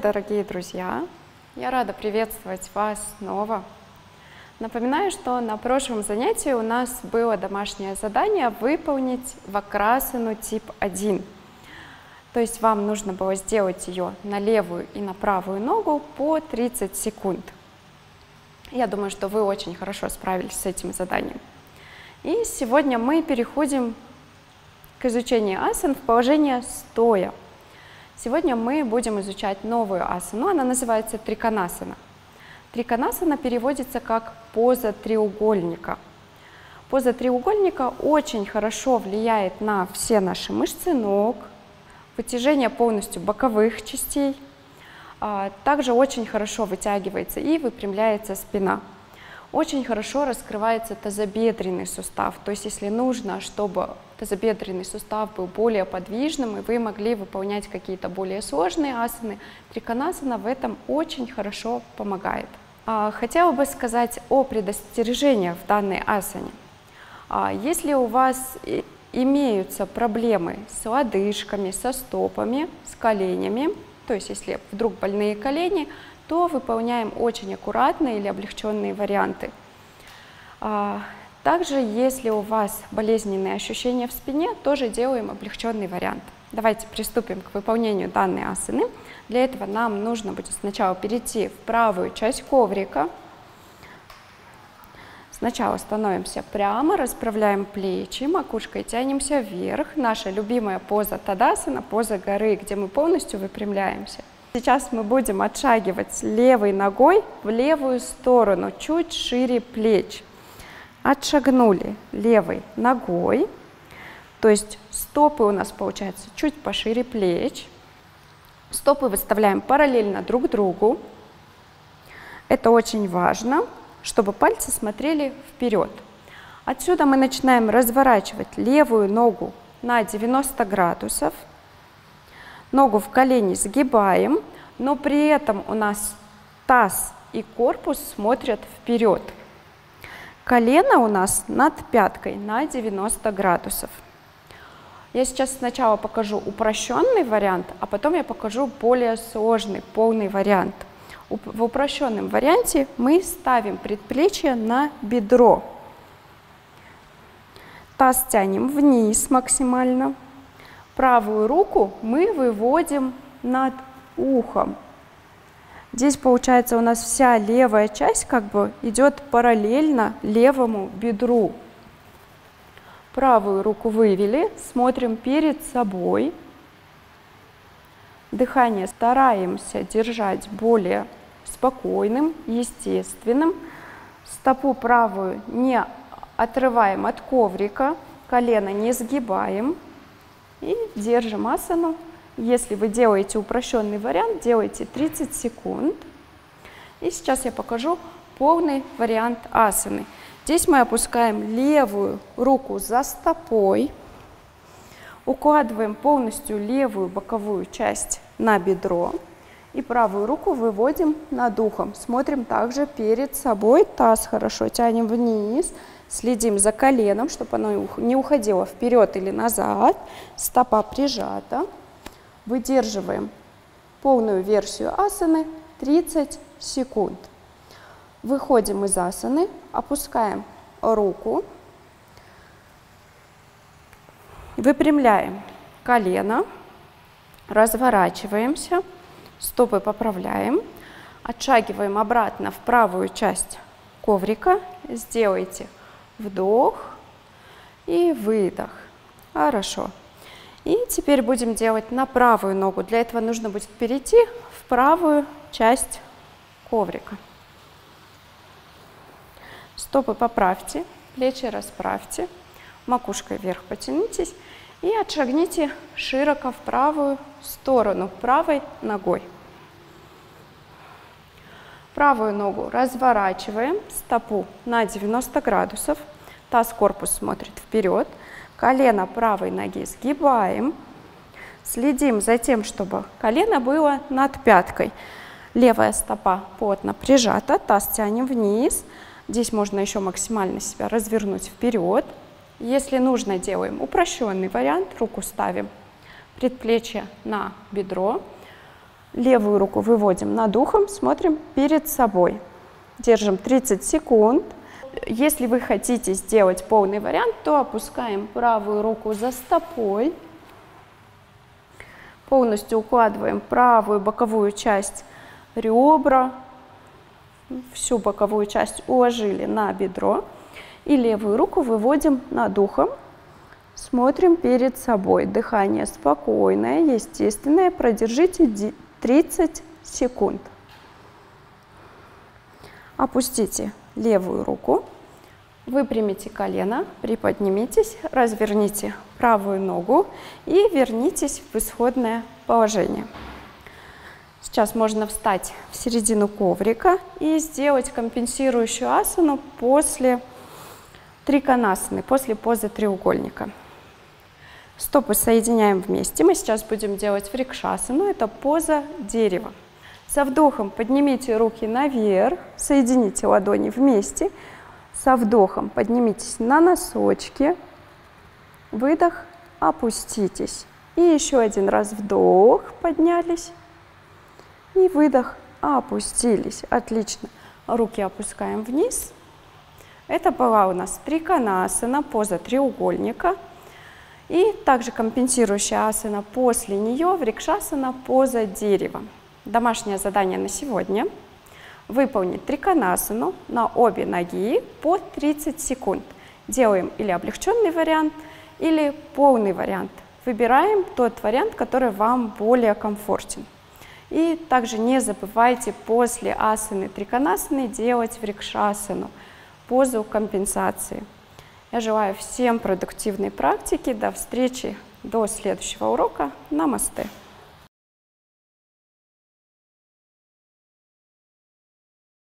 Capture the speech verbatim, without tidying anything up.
дорогие друзья! Я рада приветствовать вас снова. Напоминаю, что на прошлом занятии у нас было домашнее задание выполнить вакрасану тип один. То есть вам нужно было сделать ее на левую и на правую ногу по тридцать секунд. Я думаю, что вы очень хорошо справились с этим заданием. И сегодня мы переходим к изучению асан в положение стоя. Сегодня мы будем изучать новую асану, она называется триконасана. Триконасана переводится как поза треугольника. Поза треугольника очень хорошо влияет на все наши мышцы ног, вытяжение полностью боковых частей. Также очень хорошо вытягивается и выпрямляется спина. Очень хорошо раскрывается тазобедренный сустав. То есть если нужно, чтобы тазобедренный сустав был более подвижным и вы могли выполнять какие-то более сложные асаны, триконасана в этом очень хорошо помогает. Хотела бы сказать о предостережениях в данной асане. Если у вас имеются проблемы с лодыжками, со стопами, с коленями, то есть если вдруг больные колени, то выполняем очень аккуратные или облегченные варианты. Также, если у вас болезненные ощущения в спине, тоже делаем облегченный вариант. Давайте приступим к выполнению данной асаны. Для этого нам нужно будет сначала перейти в правую часть коврика. Сначала становимся прямо, расправляем плечи, макушкой тянемся вверх. Наша любимая поза тадасана, поза горы, где мы полностью выпрямляемся. Сейчас мы будем отшагивать левой ногой в левую сторону, чуть шире плеч. Отшагнули левой ногой, то есть стопы у нас получается чуть пошире плеч. Стопы выставляем параллельно друг другу. Это очень важно, чтобы пальцы смотрели вперед. Отсюда мы начинаем разворачивать левую ногу на девяносто градусов. Ногу в колени сгибаем, но при этом у нас таз и корпус смотрят вперед. Колено у нас над пяткой на девяносто градусов. Я сейчас сначала покажу упрощенный вариант, а потом я покажу более сложный, полный вариант. В упрощенном варианте мы ставим предплечье на бедро. Таз тянем вниз максимально. Правую руку мы выводим над ухом. Здесь получается у нас вся левая часть как бы идет параллельно левому бедру. Правую руку вывели, смотрим перед собой. Дыхание стараемся держать более спокойным, естественным. Стопу правую не отрываем от коврика, колено не сгибаем. И держим асану. Если вы делаете упрощенный вариант, делайте тридцать секунд. И сейчас я покажу полный вариант асаны. Здесь мы опускаем левую руку за стопой, укладываем полностью левую боковую часть на бедро и правую руку выводим над ухом. Смотрим также перед собой, таз хорошо тянем вниз. Следим за коленом, чтобы оно не уходило вперед или назад. Стопа прижата. Выдерживаем полную версию асаны тридцать секунд. Выходим из асаны, опускаем руку. Выпрямляем колено. Разворачиваемся. Стопы поправляем. Отшагиваем обратно в правую часть коврика. Сделайте вдох и выдох. Хорошо. И теперь будем делать на правую ногу. Для этого нужно будет перейти в правую часть коврика. Стопы поправьте, плечи расправьте, макушкой вверх потянитесь и отшагните широко в правую сторону, правой ногой. Правую ногу разворачиваем, стопу на девяносто градусов, таз, корпус смотрит вперед, колено правой ноги сгибаем, следим за тем, чтобы колено было над пяткой. Левая стопа плотно прижата, таз тянем вниз, здесь можно еще максимально себя развернуть вперед. Если нужно, делаем упрощенный вариант, руку ставим предплечье на бедро. Левую руку выводим над ухом, смотрим перед собой. Держим тридцать секунд. Если вы хотите сделать полный вариант, то опускаем правую руку за стопой. Полностью укладываем правую боковую часть ребра. Всю боковую часть уложили на бедро. И левую руку выводим над ухом. Смотрим перед собой. Дыхание спокойное, естественное. Продержите тридцать секунд. Опустите левую руку, выпрямите колено, приподнимитесь, разверните правую ногу и вернитесь в исходное положение. Сейчас можно встать в середину коврика и сделать компенсирующую асану после триконасаны, после позы треугольника. Стопы соединяем вместе. Мы сейчас будем делать врикшасану, это поза дерева. Со вдохом поднимите руки наверх, соедините ладони вместе. Со вдохом поднимитесь на носочки. Выдох, опуститесь. И еще один раз вдох, поднялись. И выдох, опустились. Отлично. Руки опускаем вниз. Это была у нас триконасана, поза треугольника. И также компенсирующая асана после нее, врикшасана, поза дерева. Домашнее задание на сегодня. Выполнить триконасану на обе ноги по тридцать секунд. Делаем или облегченный вариант, или полный вариант. Выбираем тот вариант, который вам более комфортен. И также не забывайте после асаны триконасаны делать врикшасану, позу компенсации. Я желаю всем продуктивной практики. До встречи, до следующего урока. Намасте.